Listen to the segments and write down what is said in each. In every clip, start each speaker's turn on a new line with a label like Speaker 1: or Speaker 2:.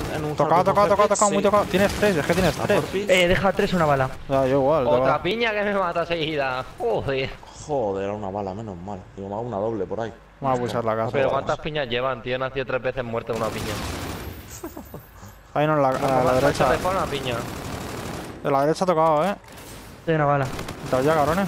Speaker 1: en un
Speaker 2: Tocado,
Speaker 1: sí.
Speaker 2: muy tocado. Tienes 3, es que tienes 3.
Speaker 3: Deja 3 una bala.
Speaker 2: Ya, yo igual.
Speaker 4: Otra piña que me mata seguida. Joder.
Speaker 1: Joder, una bala, menos mal. Digo, me hago una doble por ahí.
Speaker 2: Vamos a pulsar la casa.
Speaker 4: Pero ¿cuántas piñas llevan, tío? Nació 3 veces muerto una piña.
Speaker 2: Ahí no, a la derecha.
Speaker 4: Una piña.
Speaker 2: De la derecha ha tocado,
Speaker 3: Doy una bala.
Speaker 2: Entraos ya, cabrones.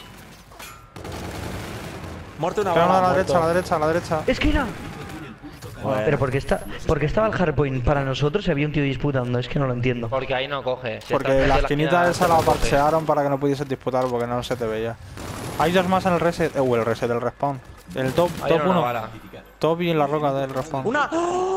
Speaker 1: Muerte una
Speaker 2: Queda
Speaker 1: bala.
Speaker 2: uno a la derecha.
Speaker 3: ¡Esquina!
Speaker 1: Bueno.
Speaker 3: Pero ¿por qué estaba el hardpoint para nosotros y había un tío disputando? Es que no lo entiendo.
Speaker 4: Porque ahí no coge. Si
Speaker 2: Porque
Speaker 4: estás
Speaker 2: la
Speaker 4: en
Speaker 2: esquinita esa la
Speaker 4: no coge.
Speaker 2: parchearon para que no pudiesen disputar porque no se te veía. Hay dos más en el reset. El reset, el respawn. El top,
Speaker 4: Ahí
Speaker 2: top
Speaker 4: era una
Speaker 2: 1.
Speaker 4: bala.
Speaker 2: Top y en la roca del respawn.
Speaker 1: ¡Una!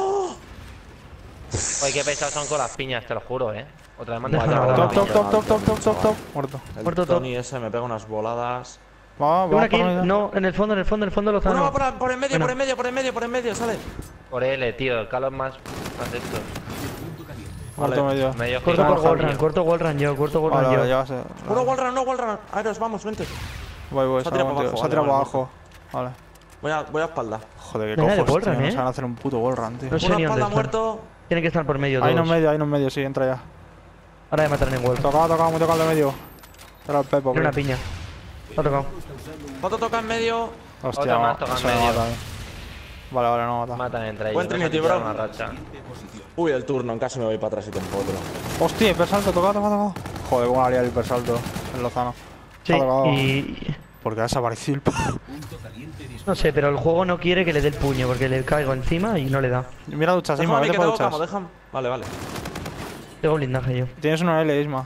Speaker 4: Oye, qué pesados son con las piñas, te lo juro, Otra vez manda
Speaker 3: Deja la
Speaker 2: Top,
Speaker 3: bala.
Speaker 2: top. Muerto.
Speaker 1: El
Speaker 3: Muerto top.
Speaker 1: Tony ese me pega unas voladas.
Speaker 2: Va,
Speaker 3: Una
Speaker 2: va,
Speaker 3: kill. No, en el fondo lo
Speaker 1: Uno
Speaker 3: zano.
Speaker 1: va por el medio,
Speaker 3: Bueno.
Speaker 1: por el medio, sale.
Speaker 4: Por L, tío. El calo es más esto.
Speaker 2: Muerto medio.
Speaker 4: Medio
Speaker 3: Corto
Speaker 4: giro.
Speaker 3: por wallrun, corto wallrun yo.
Speaker 2: Vale, ya va a ser.
Speaker 1: Uno wallrun. Aeros, vamos, vente.
Speaker 2: Voy,
Speaker 1: Se ha tirado para abajo,
Speaker 2: se ha tirado
Speaker 1: vale,
Speaker 2: para abajo. Vale.
Speaker 1: Voy a espalda.
Speaker 2: Joder, qué
Speaker 3: Venga, de
Speaker 2: cojos,
Speaker 3: wallrun,
Speaker 2: tío. No se van a hacer un puto wallrun, tío.
Speaker 3: No sé
Speaker 1: Uno
Speaker 3: ni dónde
Speaker 1: espalda
Speaker 3: están.
Speaker 1: muerto.
Speaker 3: Tienen que estar por medio
Speaker 2: Hay uno
Speaker 3: todos.
Speaker 2: en medio, sí, entra ya.
Speaker 3: Ahora me matarán en wall.
Speaker 2: Tocado, muy tocado el de medio. Era el Pepo,
Speaker 3: Tiene una
Speaker 2: creo.
Speaker 3: piña. Lo ha tocado.
Speaker 1: Otro toca en medio.
Speaker 2: Hostia,
Speaker 4: Otro más toca en
Speaker 2: se me
Speaker 4: medio.
Speaker 2: mata a mí. Vale, no mata.
Speaker 4: Matan entre ellos.
Speaker 1: Buen
Speaker 4: Vamos a
Speaker 1: Trinity,
Speaker 4: quitar
Speaker 1: bro.
Speaker 4: una racha.
Speaker 1: Uy, el turno, en caso me voy para atrás y te empotro.
Speaker 2: Hostia, hipersalto, tocado. Joder, cómo haría el hipersalto en Lozano.
Speaker 3: Sí,
Speaker 2: Se ha tocado.
Speaker 3: y...
Speaker 2: Porque ha desaparecido el pavo.
Speaker 3: No sé, pero el juego no quiere que le dé el puño porque le caigo encima y no le da.
Speaker 2: Mira duchas, Isma,
Speaker 1: Déjame
Speaker 2: vete
Speaker 1: que
Speaker 2: para
Speaker 1: tengo camo,
Speaker 2: duchas.
Speaker 1: déjame. Vale.
Speaker 3: Tengo blindaje yo.
Speaker 2: Tienes una L, Isma.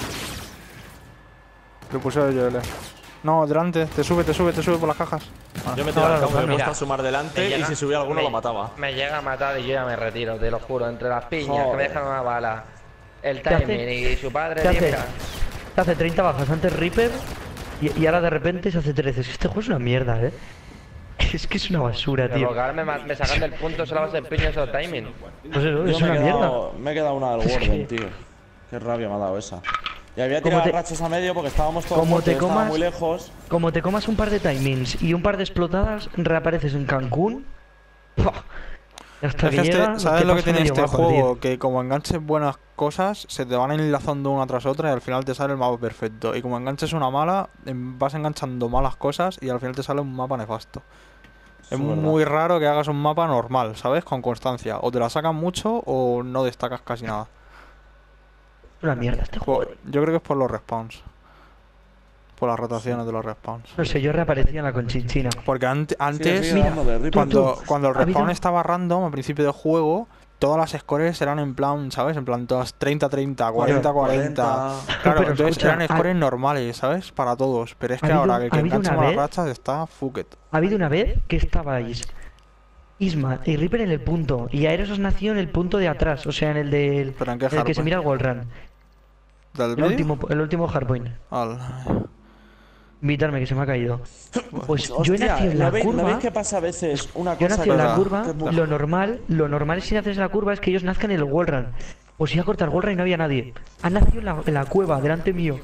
Speaker 2: Lo puse yo L. No, delante, te sube por las cajas.
Speaker 1: Yo me tiro al camo, me he
Speaker 4: mira,
Speaker 1: puesto a sumar delante
Speaker 4: me
Speaker 1: y
Speaker 4: llega-
Speaker 1: si subía alguno
Speaker 4: me-
Speaker 1: lo mataba.
Speaker 4: Me llega a matar y yo ya me retiro, te lo juro. Entre las piñas, que
Speaker 1: Joder.
Speaker 4: me dejan una bala. El
Speaker 3: ¿Qué hace?
Speaker 4: timing y su padre,
Speaker 3: ¿Qué
Speaker 4: tío,
Speaker 3: hace?
Speaker 4: mira.
Speaker 3: Te hace 30 bajas antes Reaper y ahora de repente se hace 13. Es que este juego es una mierda, Es que es una basura,
Speaker 4: Pero
Speaker 3: tío.
Speaker 4: porque ahora me sacan del punto solo a base de piñas o timing.
Speaker 3: Pues eso, es
Speaker 1: Yo
Speaker 3: una mierda.
Speaker 1: me he quedado una del
Speaker 3: Es
Speaker 1: Warden,
Speaker 3: que-
Speaker 1: tío. Qué rabia me ha dado esa. Y había
Speaker 3: Como
Speaker 1: tirado
Speaker 3: te-
Speaker 1: rachas a medio porque estábamos todos
Speaker 3: como te
Speaker 1: muertos, estaba
Speaker 3: comas-
Speaker 1: muy lejos.
Speaker 3: Como te comas un par de timings y un par de explotadas, reapareces en Cancún. ¡Pua! Hasta
Speaker 2: Es
Speaker 3: que
Speaker 2: que
Speaker 3: llega,
Speaker 2: ¿sabes
Speaker 3: te
Speaker 2: lo que
Speaker 3: pasa
Speaker 2: tiene
Speaker 3: medio
Speaker 2: este
Speaker 3: bajo,
Speaker 2: juego?
Speaker 3: tío.
Speaker 2: Que como enganches buenas cosas, se te van enlazando una tras otra y al final te sale el mapa perfecto. Y como enganches una mala, vas enganchando malas cosas y al final te sale un mapa nefasto. Es
Speaker 1: Eso es verdad.
Speaker 2: muy raro que hagas un mapa normal, ¿sabes? Con constancia. O te la sacan mucho o no destacas casi nada.
Speaker 3: Una mierda este juego.
Speaker 2: Yo creo que es por los respawns. Por las rotaciones de los respawns.
Speaker 3: No sé, yo reaparecía en la Conchinchina.
Speaker 2: Porque antes,
Speaker 1: Sigue dando de Reaper.
Speaker 2: cuando el
Speaker 3: ha habido-
Speaker 2: respawn estaba random al principio del juego, todas las scores eran en plan, ¿sabes? En plan todas 30-30, 40-40. Claro,
Speaker 3: Pero
Speaker 2: entonces
Speaker 3: escucha,
Speaker 2: eran scores normales, ¿sabes? Para todos. Pero es que
Speaker 3: ha habido-
Speaker 2: ahora que
Speaker 3: ha habido
Speaker 2: enganchan
Speaker 3: una
Speaker 2: las
Speaker 3: vez-
Speaker 2: rachas está fuck it.
Speaker 3: Ha habido una vez que estabais Isma y Reaper en el punto y Aeros os nació en el punto de atrás, o sea, en el del
Speaker 2: ¿Pero en qué
Speaker 3: en el que se
Speaker 2: hardpoint?
Speaker 3: mira el wallrun.
Speaker 2: ¿Del
Speaker 3: El
Speaker 2: medio?
Speaker 3: último hardpoint.
Speaker 2: Al-
Speaker 3: Invitarme que se me ha caído. Pues yo he
Speaker 1: Hostia,
Speaker 3: nacido en la
Speaker 1: ¿no veis
Speaker 3: curva.
Speaker 1: que pasa a veces una
Speaker 3: Yo
Speaker 1: cosa
Speaker 3: nací en la
Speaker 2: Verdad.
Speaker 3: curva,
Speaker 1: que es muy-
Speaker 3: lo normal si naces en la curva es que ellos nazcan en el wallrun. Pues iba a cortar wallrun y no había nadie. Han nacido en la cueva, delante mío.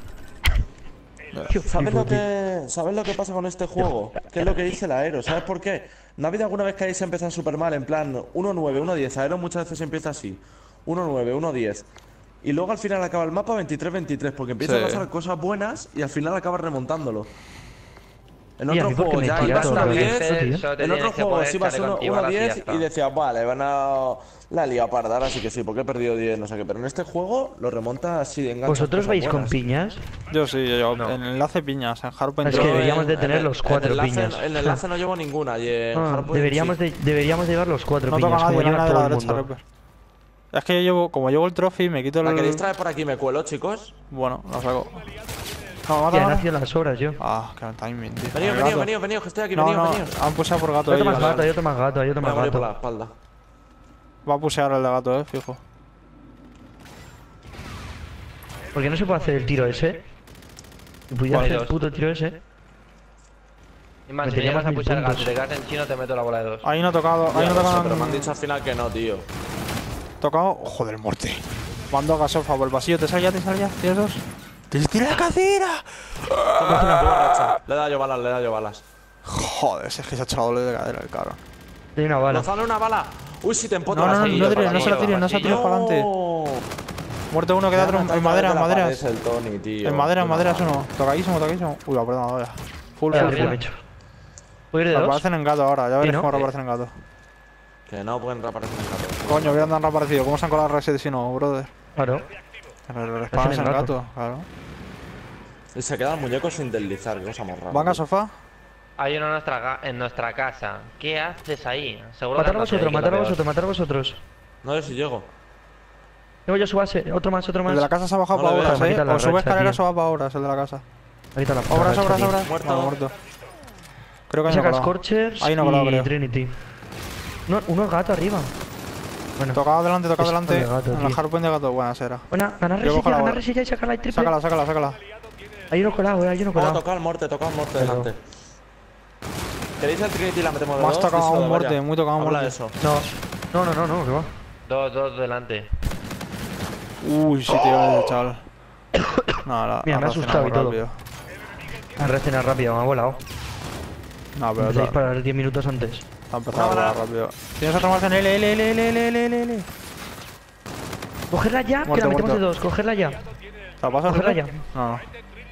Speaker 3: Tío,
Speaker 1: ¿Sabes
Speaker 3: flipo,
Speaker 1: lo,
Speaker 3: tío.
Speaker 1: ¿Sabes lo que pasa con este juego? ¿Qué es lo que dice el Aero? ¿Sabes por qué? ¿No ha habido alguna vez que hayáis empezado súper mal? En plan, 1-9, 1-10. Aero muchas veces empieza así. 1-9, 1-10. Y luego al final acaba el mapa 23-23. Porque empiezan
Speaker 2: Sí.
Speaker 1: a pasar cosas buenas y al final acabas remontándolo. En
Speaker 3: Y a
Speaker 1: otros
Speaker 3: mí porque
Speaker 1: juegos
Speaker 3: me
Speaker 1: ya
Speaker 3: tiras
Speaker 1: ibas
Speaker 3: otra vez,
Speaker 1: 1-10.
Speaker 3: tío.
Speaker 4: Solo te
Speaker 1: En
Speaker 4: tienes
Speaker 1: otros
Speaker 4: que
Speaker 1: juegos
Speaker 4: poner
Speaker 1: ibas
Speaker 4: chaleco antibalas y ya
Speaker 1: 1-10
Speaker 4: está.
Speaker 1: y decías, vale, van a la liga parda, ahora sí que sí, porque he perdido 10, no sé qué. Pero en este juego lo remonta así de enganche.
Speaker 3: ¿Vosotros vais con piñas?
Speaker 2: Yo sí, yo.
Speaker 4: No.
Speaker 2: En enlace piñas, en hardpoint.
Speaker 3: Es que
Speaker 2: yo-
Speaker 3: deberíamos de tener los 4
Speaker 1: en
Speaker 3: piñas.
Speaker 1: En enlace no llevo ninguna y en
Speaker 3: Ah,
Speaker 1: Hardpoint
Speaker 3: deberíamos
Speaker 1: sí.
Speaker 3: deberíamos llevar los 4
Speaker 2: No toca
Speaker 3: piñas, como
Speaker 2: nadie, no hay
Speaker 3: lleva
Speaker 2: nadie a
Speaker 3: todo
Speaker 2: la
Speaker 3: el
Speaker 2: derecha,
Speaker 3: mundo.
Speaker 2: Reaper. Es que yo llevo, como llevo el trophy, me quito
Speaker 1: ¿La
Speaker 2: el.
Speaker 1: queréis traer por aquí? ¿Me cuelo, chicos?
Speaker 2: Bueno, la saco. No,
Speaker 3: Ya
Speaker 2: mata.
Speaker 3: nació las horas yo.
Speaker 2: Ah, qué timing, tío.
Speaker 1: Venido,
Speaker 2: El
Speaker 1: venido,
Speaker 2: gato.
Speaker 1: venido, venido, que estoy aquí,
Speaker 2: No,
Speaker 1: venido,
Speaker 2: no,
Speaker 1: venido.
Speaker 2: han puseado por gato
Speaker 3: Hay otro
Speaker 2: ellos.
Speaker 3: más gato, hay otro más gato, hay otro
Speaker 1: Me
Speaker 3: más
Speaker 1: voy a morir por la
Speaker 3: gato.
Speaker 1: espalda.
Speaker 2: Va a pusear el de gato, fijo.
Speaker 3: ¿Por qué no se puede hacer el tiro ese? Si pudiera
Speaker 4: ¿Cuál
Speaker 3: hacer el
Speaker 4: dos?
Speaker 3: puto tiro ese.
Speaker 4: Y más, si me
Speaker 3: Metería
Speaker 4: llegas
Speaker 3: más
Speaker 4: a puchar el gato y
Speaker 3: puntos.
Speaker 4: te quedas en chino, te meto la bola de 2.
Speaker 2: Ahí no ha tocado, ahí
Speaker 1: Ya
Speaker 2: no ha
Speaker 1: lo sé,
Speaker 2: tocado.
Speaker 1: pero me han dicho al final que no, tío.
Speaker 2: Tocado. Joder, muerte. Mando a gasofa por el pasillo. ¿Te sale ya? ¿Tienes dos? ¡Tira la cadera!
Speaker 1: Le he dado yo balas, le he dado yo balas.
Speaker 2: Joder, ese es que se ha echado doble de cadera el cabrón.
Speaker 3: Hay una bala.
Speaker 1: ¡Lanzadle una bala! Uy, si te empoto
Speaker 2: No,
Speaker 1: la
Speaker 2: no, no,
Speaker 1: salida.
Speaker 2: no tires,
Speaker 4: para
Speaker 2: no se la
Speaker 4: abajo,
Speaker 2: tires, no se la tires para adelante.
Speaker 1: No.
Speaker 2: Muerto uno, queda otro en madera, en maderas.
Speaker 1: Es el Tony, tío.
Speaker 2: En madera, en
Speaker 1: Puta
Speaker 2: maderas
Speaker 1: madre.
Speaker 2: uno. Tocadísimo, tocadísimo. Uy, la perdona, vaya. Full,
Speaker 3: Vaya
Speaker 2: full,
Speaker 3: triple
Speaker 2: full.
Speaker 3: me he hecho. ¿Puedo ir de dos?
Speaker 2: Reaparecen en gato ahora, ya veréis
Speaker 3: ¿no?
Speaker 2: cómo reaparecen en gato.
Speaker 1: Que no pueden reaparecer en gato.
Speaker 2: Coño, hubieran tan reaparecido. ¿Cómo se han colado reset si no, brother?
Speaker 3: Claro.
Speaker 2: Respawns en gato, claro.
Speaker 1: Y se quedan muñecos sin deslizar, que cosa más rara.
Speaker 2: Venga, sofá.
Speaker 4: Hay uno en nuestra casa. ¿Qué haces ahí? Seguro
Speaker 3: Matar a
Speaker 4: que andas
Speaker 3: vosotros,
Speaker 4: ahí, que
Speaker 3: matar a
Speaker 4: lo peor.
Speaker 3: vosotros, matar a vosotros.
Speaker 1: No sé si llego.
Speaker 3: Tengo yo su base, otro más, otro
Speaker 2: El
Speaker 3: más.
Speaker 2: de la casa se ha bajado
Speaker 1: No
Speaker 2: para
Speaker 1: le veo.
Speaker 2: obras,
Speaker 3: Me quita la
Speaker 2: O sube
Speaker 3: racha,
Speaker 2: escaleras
Speaker 3: tío.
Speaker 2: o va para obras, el de la casa.
Speaker 3: Ahorita la
Speaker 2: Obras,
Speaker 3: racha,
Speaker 2: obras,
Speaker 3: tío.
Speaker 2: obras.
Speaker 1: Muerto.
Speaker 2: Vale, muerto. Creo que hay
Speaker 3: Saca
Speaker 2: uno colado.
Speaker 3: Scorchers
Speaker 2: Hay uno colado,
Speaker 3: y
Speaker 2: creo.
Speaker 3: Trinity. No, uno gato arriba. Bueno,
Speaker 2: Tocado adelante, tocado
Speaker 3: Es
Speaker 2: adelante.
Speaker 3: de gato,
Speaker 2: En el
Speaker 3: tío.
Speaker 2: hardpoint de gato. Buena será.
Speaker 3: buena, ganar
Speaker 2: Yo cojo la bola.
Speaker 3: resilla y sacarla y triple.
Speaker 2: Sácala, sácala, sácala.
Speaker 3: Hay uno colado, hay uno
Speaker 1: Vamos a
Speaker 3: colado.
Speaker 1: tocar el muerte
Speaker 3: Pero-
Speaker 1: delante. ¿Queréis el Trinity y la metemos de
Speaker 2: Más
Speaker 1: dos?
Speaker 2: tocado a
Speaker 1: Díselo
Speaker 2: un
Speaker 1: de
Speaker 2: muerte,
Speaker 1: Vaya.
Speaker 2: muy tocado a un
Speaker 1: Habla de
Speaker 2: muerte.
Speaker 1: eso.
Speaker 3: No, que va.
Speaker 4: Dos delante.
Speaker 2: Uy, sí, tío, el chaval. No, la.
Speaker 3: Mira, me ha asustado y todo. Han reaccionado rápido, me ha volado.
Speaker 2: No, pero
Speaker 3: Empecé a
Speaker 2: está
Speaker 3: disparar 10 minutos antes.
Speaker 2: ha empezado a volar rápido. Tienes otro más en L.
Speaker 3: Cogerla ya, que
Speaker 2: Muerto,
Speaker 3: la metemos
Speaker 2: muerto.
Speaker 3: de dos, cogerla ya.
Speaker 2: ¿Te la pasas,
Speaker 3: Cogerla
Speaker 2: Ripe?
Speaker 3: ya.
Speaker 2: No, no.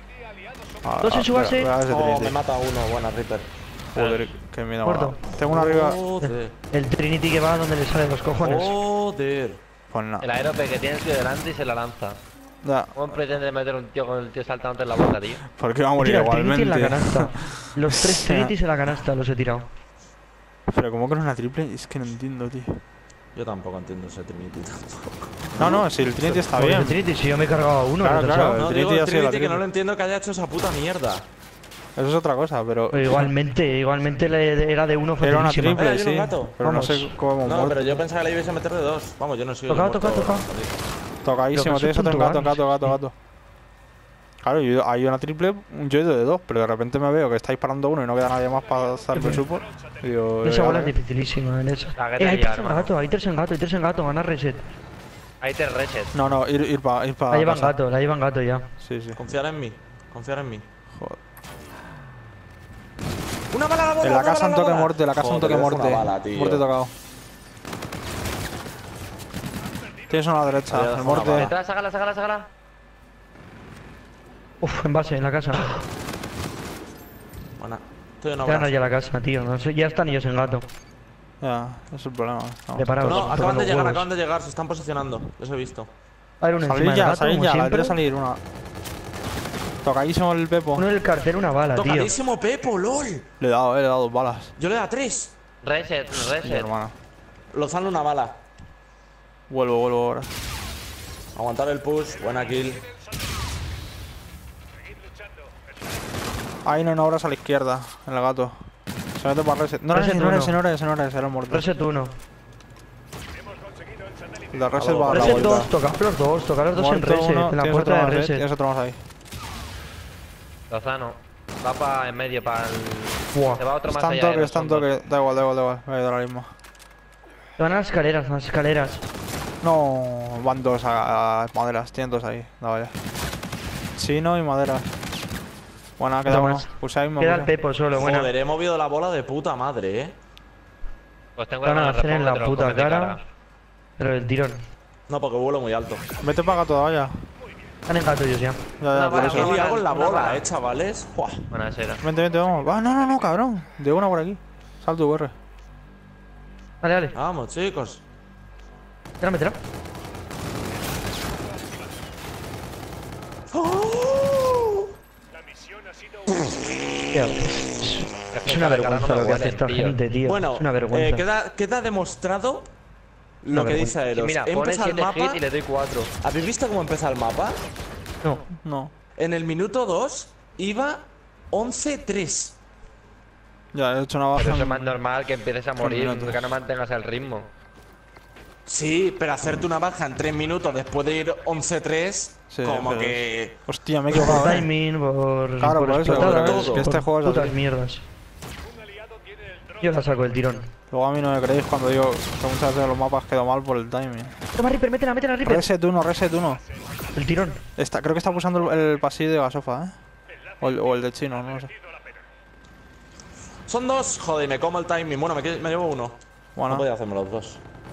Speaker 3: Dos en su base.
Speaker 1: Oh, me mata uno, buena Reaper.
Speaker 2: Joder, qué miedo.
Speaker 3: Muerto.
Speaker 2: me da. Tengo uno arriba.
Speaker 1: Joder.
Speaker 3: El Trinity que va donde le salen los cojones.
Speaker 1: Joder.
Speaker 2: Pues nada.
Speaker 4: El aerope que tiene el tío delante y se la lanza.
Speaker 2: Ya.
Speaker 4: ¿Cómo pretende meter un tío con el tío saltando en la boca, tío?
Speaker 2: Porque va a morir
Speaker 3: Tira el Trinity en la
Speaker 2: igualmente.
Speaker 3: canasta. Los tres Trinities en la canasta los he tirado.
Speaker 2: Pero como que no es una triple, es que no entiendo, tío.
Speaker 1: Yo tampoco entiendo ese Trinity.
Speaker 2: No, si el Trinity está
Speaker 3: Joder,
Speaker 2: bien.
Speaker 3: el Trinity, si yo me he cargado a uno,
Speaker 2: Claro,
Speaker 3: retrasado.
Speaker 2: claro.
Speaker 1: No,
Speaker 2: El
Speaker 1: digo
Speaker 2: Trinity
Speaker 1: el
Speaker 2: ha sido la
Speaker 1: Trinity que
Speaker 2: triple.
Speaker 1: no lo entiendo que haya hecho esa puta mierda.
Speaker 2: Eso es otra cosa, pero.
Speaker 3: Pero igualmente era de uno
Speaker 2: Era una
Speaker 3: facilísima.
Speaker 2: triple,
Speaker 1: hay
Speaker 2: sí.
Speaker 1: un gato.
Speaker 2: Pero
Speaker 3: Vamos.
Speaker 2: no sé cómo
Speaker 1: No,
Speaker 2: muerto.
Speaker 1: pero yo pensaba que le ibas a meter de dos. Vamos, yo no soy.
Speaker 3: Tocado,
Speaker 1: muerto.
Speaker 3: tocado.
Speaker 2: Tocadísimo,
Speaker 3: Lo que
Speaker 2: tienes
Speaker 3: son
Speaker 2: otro en gato,
Speaker 3: puntuales.
Speaker 2: gato. Claro, hay una triple, yo he ido de dos, pero de repente me veo que está disparando uno y no queda nadie más para hacer el support. Y digo,
Speaker 3: Esa bola
Speaker 2: ya,
Speaker 3: es dificilísima en esa.
Speaker 4: La que te
Speaker 3: Hay
Speaker 4: lleva,
Speaker 3: tres en
Speaker 4: hermano.
Speaker 3: gato, hay tres en gato, ganar reset.
Speaker 4: Ahí te resets.
Speaker 2: No, ir para
Speaker 3: La llevan
Speaker 2: casa.
Speaker 3: gato, la llevan gato ya.
Speaker 2: Sí, sí.
Speaker 1: Confiar en mí. Confiar en mí.
Speaker 2: Joder.
Speaker 1: ¡Una bala a la bola!
Speaker 2: En la
Speaker 1: una
Speaker 2: casa
Speaker 1: bala
Speaker 2: un
Speaker 1: a la
Speaker 2: toque
Speaker 1: bola!
Speaker 2: muerte, la casa un
Speaker 1: Joder,
Speaker 2: toque
Speaker 1: es
Speaker 2: muerte.
Speaker 1: una bala, tío.
Speaker 2: Muerte tocado. Tienes uno a la derecha,
Speaker 1: Había
Speaker 2: el
Speaker 1: dejado una
Speaker 2: muerte.
Speaker 1: bala.
Speaker 4: Detrás, sácala.
Speaker 3: Uf, en base, en la casa.
Speaker 1: Buena. Estoy en
Speaker 3: Ganan
Speaker 1: obras.
Speaker 3: ya la casa, tío. No sé, ya están ellos en gato.
Speaker 2: Ya, ese es el problema. Vamos.
Speaker 3: Preparados.
Speaker 1: No,
Speaker 3: tocan los huevos.
Speaker 1: acaban de llegar, se están posicionando. Los he visto.
Speaker 3: A ver, uno encima
Speaker 2: Salir
Speaker 3: del
Speaker 2: ya,
Speaker 3: gato,
Speaker 2: salir
Speaker 3: como
Speaker 2: ya, la
Speaker 3: siempre.
Speaker 2: quiero salir una. Tocadísimo el Pepo.
Speaker 3: Uno del cartel, una bala, tío.
Speaker 1: Tocadísimo Pepo, LOL.
Speaker 2: Le he dado 2 balas.
Speaker 1: Yo le da 3.
Speaker 4: Reset.
Speaker 2: Mi hermana.
Speaker 1: Lozano una bala.
Speaker 2: Vuelvo ahora.
Speaker 1: Aguantar el push, buena kill.
Speaker 2: Hay uno en obras a la izquierda, en el gato. Se mete para reset. No era
Speaker 3: Reset
Speaker 2: ese, no era
Speaker 3: uno.
Speaker 2: ese, no era ese, no era ese, era el muerto.
Speaker 3: Reset 1.
Speaker 2: El de reset va a la
Speaker 3: Reset
Speaker 2: vuelta.
Speaker 3: 2, toca los dos en
Speaker 2: Muerto
Speaker 3: reset.
Speaker 2: uno,
Speaker 3: En la
Speaker 2: tienes
Speaker 3: puerta
Speaker 2: otro
Speaker 3: de
Speaker 2: más,
Speaker 3: reset.
Speaker 2: tienes otro más ahí.
Speaker 4: Lozano. Va para en medio, para el.
Speaker 3: Buah.
Speaker 4: Se va otro más
Speaker 2: Está en
Speaker 4: allá.
Speaker 2: toque, está en toque. Da igual. Voy a ayudar ahora mismo.
Speaker 3: Van a las escaleras.
Speaker 2: No, van dos a maderas, tienen dos ahí. Da vaya. Chino y maderas. Buena, queda
Speaker 3: Otro
Speaker 2: uno.
Speaker 3: más.
Speaker 2: Pulsa ahí,
Speaker 3: Queda el Pepo solo, bueno.
Speaker 1: Joder, he movido la bola de puta madre,
Speaker 4: Pues tengo
Speaker 3: Van a
Speaker 4: ganas de
Speaker 3: hacer en la
Speaker 4: responder,
Speaker 3: puta
Speaker 4: comes de
Speaker 3: cara. Pero el tirón.
Speaker 1: No, porque vuelo muy alto.
Speaker 2: Vete para gato, vaya.
Speaker 3: Están en gato ellos ya.
Speaker 2: Ya,
Speaker 4: Una
Speaker 2: por
Speaker 4: bala,
Speaker 2: eso.
Speaker 1: ¿Qué
Speaker 4: una
Speaker 1: le hago en la
Speaker 4: una
Speaker 1: bola,
Speaker 4: bala.
Speaker 1: chavales? Buah.
Speaker 4: Buena esa era.
Speaker 2: Vente, vamos. Va, no, cabrón. De una por aquí. Salto VR.
Speaker 3: Dale.
Speaker 1: Vamos, chicos.
Speaker 3: Métela. Tío, es una vergüenza lo que hace esta gente, tío.
Speaker 1: Bueno,
Speaker 3: Es una vergüenza.
Speaker 1: queda demostrado lo
Speaker 3: Una
Speaker 1: que
Speaker 3: vergüenza.
Speaker 1: dice Aeros.
Speaker 4: Mira, pone
Speaker 1: Empieza el
Speaker 4: 7
Speaker 1: mapa.
Speaker 4: hits y le doy 4.
Speaker 1: ¿Habéis visto cómo empieza el mapa?
Speaker 3: No.
Speaker 2: No.
Speaker 1: En el minuto 2 iba 11-3.
Speaker 2: Ya, he hecho una
Speaker 4: Pero
Speaker 2: baja.
Speaker 4: eso es más normal que empieces a morir,
Speaker 2: minutos.
Speaker 4: que no mantengas el ritmo.
Speaker 1: Sí, pero hacerte una baja en 3 minutos después de ir 11-3,
Speaker 2: Sí,
Speaker 1: como
Speaker 2: pero
Speaker 1: que.
Speaker 2: Hostia, me he
Speaker 3: Por
Speaker 2: equivocado.
Speaker 3: timing, por
Speaker 2: Claro, por eso,
Speaker 3: explotadas,
Speaker 1: pero
Speaker 2: que este
Speaker 3: por
Speaker 2: juego es
Speaker 3: putas
Speaker 2: así.
Speaker 3: mierdas. Yo la saco del tirón.
Speaker 2: Luego a mí no me creéis cuando digo que muchas veces los mapas quedo mal por el timing.
Speaker 3: Toma Reaper, métela, Reaper.
Speaker 2: Reset 1.
Speaker 3: El tirón.
Speaker 2: Creo que está pulsando el pasillo de Gasofa, ¿eh? O el de Chino, no lo sé.
Speaker 1: Son 2, joder, me como el timing. Bueno, me llevo uno.
Speaker 2: Bueno,
Speaker 1: No podía hacerme los dos.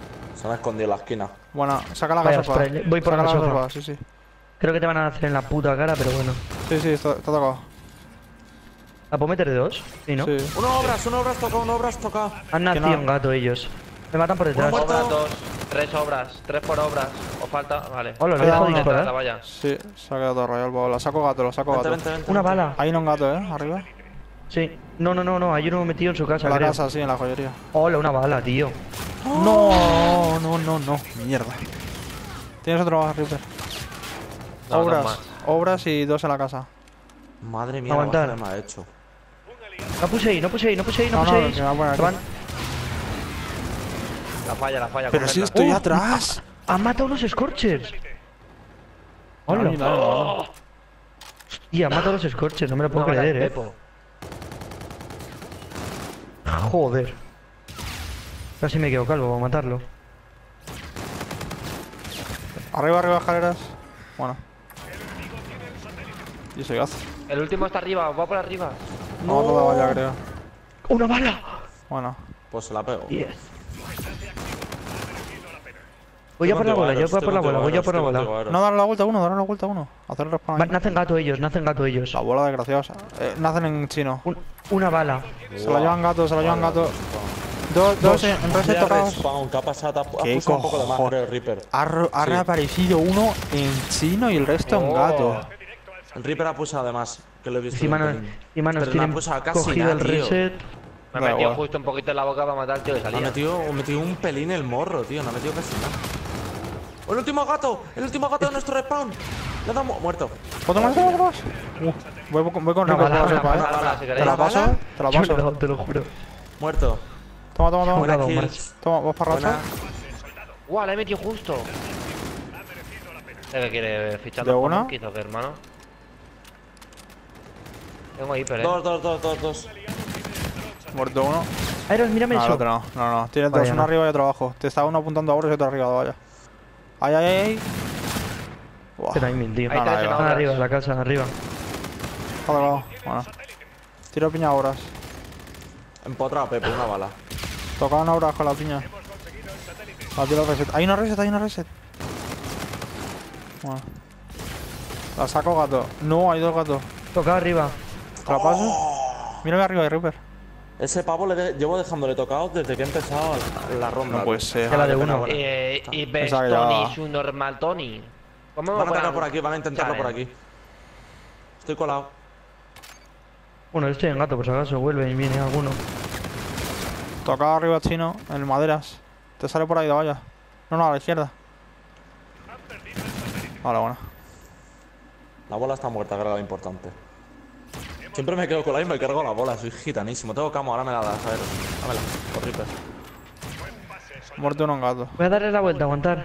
Speaker 1: Se han escondido en la esquina.
Speaker 2: Bueno, saca la
Speaker 3: Vaya
Speaker 2: gasofa.
Speaker 3: spray, voy por
Speaker 2: Saca
Speaker 3: la
Speaker 2: la
Speaker 3: gasofa.
Speaker 2: gasofa, sí, sí.
Speaker 3: Creo que te van a hacer en la puta cara, pero bueno.
Speaker 2: Sí, sí, está tocado.
Speaker 3: ¿La puedo meter de dos? Sí, ¿no?
Speaker 2: Sí.
Speaker 1: Una obras tocado, una obras tocado.
Speaker 3: Han nacido
Speaker 2: no?
Speaker 3: un gato ellos. Me matan por detrás.
Speaker 1: Uno muerto.
Speaker 4: Obras 2, 3 obras, 3 por obras. Os falta, vale.
Speaker 3: Hola, lo
Speaker 2: Queda
Speaker 3: dejo
Speaker 2: uno.
Speaker 3: disparar.
Speaker 4: La valla.
Speaker 2: Sí, se ha quedado todo rayado el babo. La saco gato, lo saco
Speaker 1: Vente,
Speaker 2: gato.
Speaker 1: vente, vente.
Speaker 3: Una
Speaker 1: vente.
Speaker 3: bala.
Speaker 2: Hay un gato, arriba.
Speaker 3: Sí. No, hay uno metido en su casa,
Speaker 2: En la
Speaker 3: creo.
Speaker 2: casa, sí, en la joyería.
Speaker 3: Hola, una bala, tío.
Speaker 2: No. Mierda. Tienes otro Reaper.
Speaker 4: No, dos
Speaker 2: Obras.
Speaker 4: más.
Speaker 2: Obras y 2 en la casa.
Speaker 1: Madre mía,
Speaker 3: Aguantar.
Speaker 1: la baja que me ha hecho.
Speaker 3: No puse ahí.
Speaker 2: No, que me va a poner aquí.
Speaker 3: Se van.
Speaker 4: La falla,
Speaker 2: Pero si
Speaker 4: cogedla.
Speaker 2: estoy atrás.
Speaker 3: Han matado unos Scorchers. Hola.
Speaker 2: Ay, no.
Speaker 3: Y han matado los Scorchers, no me lo puedo
Speaker 4: Una bala
Speaker 3: creer,
Speaker 4: de
Speaker 3: eh.
Speaker 4: Pepo.
Speaker 3: Joder. Casi me quedo calvo para matarlo.
Speaker 2: Arriba, escaleras. Bueno. ¿Y eso qué hace?
Speaker 4: El último está arriba, va por arriba.
Speaker 2: No, toda valla, creo.
Speaker 3: ¡Una bala!
Speaker 2: Bueno.
Speaker 1: Pues se la pego.
Speaker 3: Yes. Voy a por la bola, yo voy a por la bola, voy a por la bola.
Speaker 2: No, darle la vuelta a uno, Hacer el respawn ahí.
Speaker 3: Nacen gato ellos.
Speaker 2: La bola desgraciosa. Nacen en chino.
Speaker 3: Una bala.
Speaker 2: Se la llevan gato. Dos en reset tocados.
Speaker 1: Respawn, ¿qué ha pasado? Ha
Speaker 2: ¿Qué
Speaker 1: puesto un poco de más,
Speaker 2: cojones?
Speaker 1: creo, el Reaper.
Speaker 2: Ha
Speaker 1: Sí.
Speaker 2: reaparecido uno en chino y el resto en gato.
Speaker 1: El Reaper ha pulsado además, que lo he visto.
Speaker 3: Encima
Speaker 1: un
Speaker 3: nos
Speaker 1: pelín.
Speaker 3: nos
Speaker 1: Pero no
Speaker 3: tienen
Speaker 1: ha pulsado casi
Speaker 3: cogido
Speaker 1: nada,
Speaker 3: el
Speaker 1: tío.
Speaker 3: reset.
Speaker 4: Me
Speaker 2: Da
Speaker 4: metió
Speaker 2: igual.
Speaker 4: justo un poquito en la boca para matar al tío que
Speaker 1: Me
Speaker 4: salía.
Speaker 1: ha metido un pelín el morro, tío. No ha metido casi nada. ¡Oh, el último gato! ¡El último gato de nuestro respawn! Le damos muerto.
Speaker 2: ¿Puedo más? Voy con
Speaker 3: Una
Speaker 2: Reaper,
Speaker 3: bala,
Speaker 2: que lo
Speaker 3: una
Speaker 2: sepa,
Speaker 4: bala, bala, si
Speaker 2: Te
Speaker 4: queréis.
Speaker 2: la paso,
Speaker 1: ¿Bala?
Speaker 2: te la
Speaker 3: Yo le he
Speaker 2: paso.
Speaker 3: dado, te lo juro.
Speaker 1: Muerto.
Speaker 2: Toma.
Speaker 3: Buena
Speaker 1: Buena
Speaker 3: dos
Speaker 1: kill.
Speaker 3: más.
Speaker 2: Toma, vos para
Speaker 1: Buena.
Speaker 2: racha.
Speaker 4: ¡Guau! La he metido justo. ¿Qué quiere fichar
Speaker 2: ¿De
Speaker 4: los
Speaker 2: una?
Speaker 4: monkeys o qué, hermano? Tengo hiper,
Speaker 1: Dos.
Speaker 2: Muerto uno.
Speaker 3: Iron, mírame
Speaker 2: No, el
Speaker 3: eso.
Speaker 2: otro no. Tienes
Speaker 3: Vaya,
Speaker 2: dos, uno
Speaker 3: no.
Speaker 2: arriba y otro abajo. Te está uno apuntando ahora y otro arriba, vaya. Ay. Buah.
Speaker 3: Qué timing, tío.
Speaker 4: Hay
Speaker 2: No,
Speaker 4: tres
Speaker 2: ahí
Speaker 4: en
Speaker 2: va.
Speaker 3: Están
Speaker 4: obras.
Speaker 3: arriba, en la casa, arriba.
Speaker 2: Está tocado. Bueno. Tiro piña horas.
Speaker 1: Empotrado, Pepe, una bala.
Speaker 2: Tocaba una hora con la piña. La tiro reset. Hay una reset. Bueno. La saco gato. No, hay dos gatos.
Speaker 3: Tocado arriba.
Speaker 2: ¿Te la paso? Mírame arriba de Reaper.
Speaker 1: Ese pavo llevo dejándole tocado desde que he empezado la ronda.
Speaker 2: No puede
Speaker 1: tío.
Speaker 2: ser.
Speaker 3: Que la de
Speaker 1: qué pena,
Speaker 3: uno.
Speaker 1: bueno.
Speaker 4: Y ves
Speaker 2: Pensaba que ya-
Speaker 4: Tony, su normal Tony. ¿Cómo me
Speaker 1: Van a
Speaker 4: paran?
Speaker 1: atacar por aquí, van a intentarlo
Speaker 4: Chale.
Speaker 1: por aquí. Estoy colado.
Speaker 3: Bueno, estoy en gato, por si acaso vuelve y viene alguno.
Speaker 2: Tocado arriba chino, en maderas. Te sale por ahí de valla. No, a la izquierda. Vale, bueno.
Speaker 1: La bola está muerta, que era lo importante. Siempre me quedo colado y me cargo la bola, soy gitanísimo. Tengo camo, ahora me la das, a ver. Dámela, por Reaper.
Speaker 2: Muerto uno en gato.
Speaker 3: Voy a darle la vuelta, aguantar.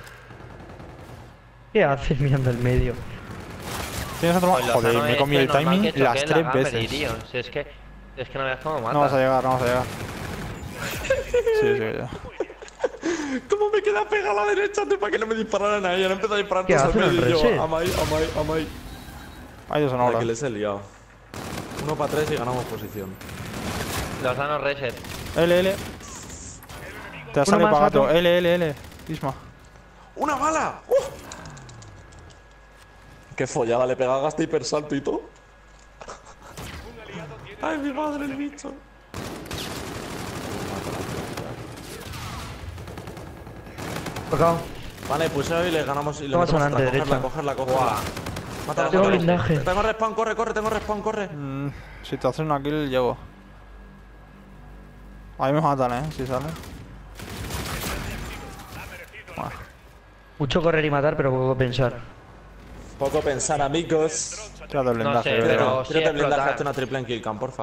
Speaker 3: ¿Qué haces mirando el medio?
Speaker 2: ¿Tienes otro más?
Speaker 4: Pues
Speaker 2: Joder,
Speaker 4: Lozano
Speaker 2: me he
Speaker 4: es
Speaker 2: comido el
Speaker 4: normal
Speaker 2: timing
Speaker 4: que
Speaker 2: las
Speaker 4: choque la
Speaker 2: 3
Speaker 4: Gamberry,
Speaker 2: veces.
Speaker 4: tío. Si es que no veas cómo mata.
Speaker 2: No vas a llegar. Sí, ya.
Speaker 1: ¿Cómo me queda pegada a la derecha antes para que no me dispararan a ella? No empezó a disparar
Speaker 3: ¿Qué
Speaker 1: todos al
Speaker 3: hacen el
Speaker 1: medio y yo,
Speaker 3: reset?
Speaker 1: amai.
Speaker 2: Hay dos en
Speaker 1: Ahora
Speaker 2: obra.
Speaker 1: que les he liado. 1 para 3 y ganamos posición.
Speaker 4: Lozano reset.
Speaker 2: L. Te ha salido
Speaker 3: más,
Speaker 2: para gato.
Speaker 3: gato.
Speaker 2: L. Isma.
Speaker 1: ¡Una bala! ¡Qué follada! Le pegaba hasta hipersalto y todo. ¡Ay, mi madre, el bicho!
Speaker 3: Tocado.
Speaker 1: Vale, puseo y le ganamos y le
Speaker 3: Toma
Speaker 1: metemos
Speaker 3: sonante,
Speaker 1: otra.
Speaker 3: derecha.
Speaker 1: Cogerla. Mátala,
Speaker 3: Tengo
Speaker 1: mátala.
Speaker 3: blindaje.
Speaker 1: Tengo respawn, corre.
Speaker 2: Si te hacen una kill, llego. Ahí me matan, si sale.
Speaker 3: Mucho correr y matar, pero poco pensar.
Speaker 1: Poco pensar, amigos.
Speaker 2: Tírate el
Speaker 4: No
Speaker 2: blindaje,
Speaker 4: sé,
Speaker 2: yo
Speaker 4: pero-
Speaker 2: creo.
Speaker 4: sí
Speaker 1: Tírate el blindaje,
Speaker 4: explotar.
Speaker 1: hazte una triple en killcam, porfa.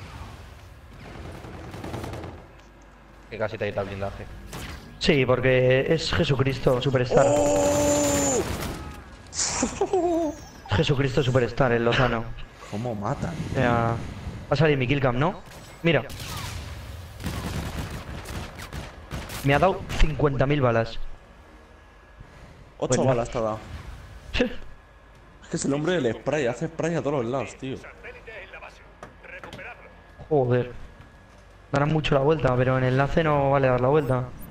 Speaker 4: Que casi te quita el blindaje.
Speaker 3: Sí, porque es Jesucristo Superstar.
Speaker 1: ¡Oh!
Speaker 3: Jesucristo Superstar, el Lozano.
Speaker 1: ¿Cómo matan?
Speaker 3: O sea, va a salir mi killcam, ¿no? Mira. Me ha dado 50.000 balas.
Speaker 1: 8
Speaker 3: Bueno.
Speaker 1: balas te ha dado. Es que es el hombre del spray, hace spray a todos los lados, tío.
Speaker 3: Joder. Darán mucho la vuelta, pero en el enlace no vale dar la vuelta.